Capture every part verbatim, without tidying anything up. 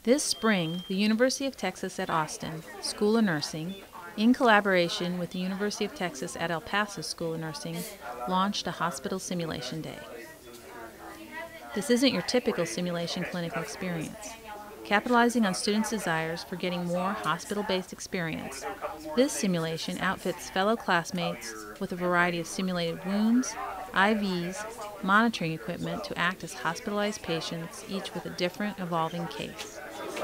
This spring, the University of Texas at Austin School of Nursing, in collaboration with the University of Texas at El Paso School of Nursing, launched a hospital simulation day. This isn't your typical simulation clinical experience. Capitalizing on students' desires for getting more hospital-based experience, this simulation outfits fellow classmates with a variety of simulated wounds, I Vs, monitoring equipment to act as hospitalized patients, each with a different evolving case.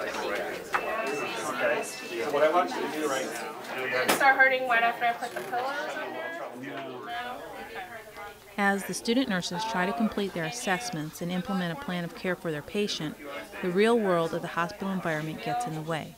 What I want you to do right now. Did it start hurting right after I put the pillows on there? No. No? As the student nurses try to complete their assessments and implement a plan of care for their patient, the real world of the hospital environment gets in the way.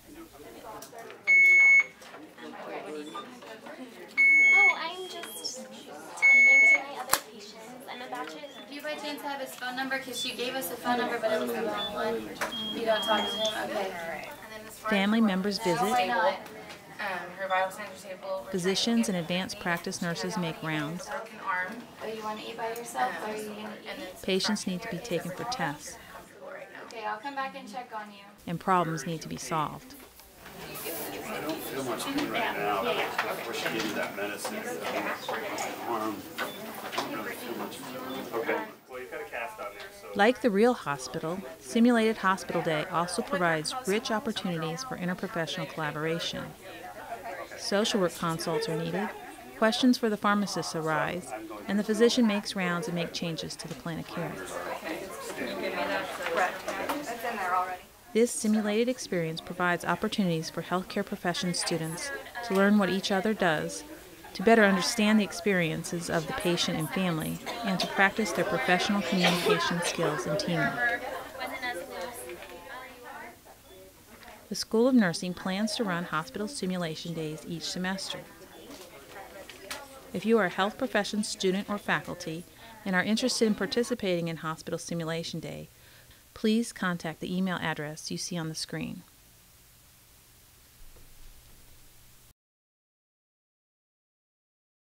Oh, I'm just talking to my other patients. I'm about to... Do you by chance have his phone number? Because she gave us a phone number, but it was the wrong one. You don't talk to him? Okay. Family members visit. Why not? Um, her vital signs are stable. Physicians and advanced practice nurses make rounds. Broken arm. Oh, you want to eat by yourself, or are you going to eat? Patients need to be taken for tests. Okay, I'll come back and check on you. And problems need to be solved. I don't feel much pain right now. Before she gave me that medicine, arm, I don't really feel much pain. Okay. Well, you've got a cast on there, so. Like the real hospital, Simulated Hospital Day also provides rich opportunities for interprofessional collaboration. Social work consults are needed, questions for the pharmacists arise, and the physician makes rounds and makes changes to the plan of care. This simulated experience provides opportunities for healthcare profession students to learn what each other does, to better understand the experiences of the patient and family, and to practice their professional communication skills and teamwork. The School of Nursing plans to run hospital simulation days each semester. If you are a health profession student or faculty and are interested in participating in Hospital Simulation Day, please contact the email address you see on the screen.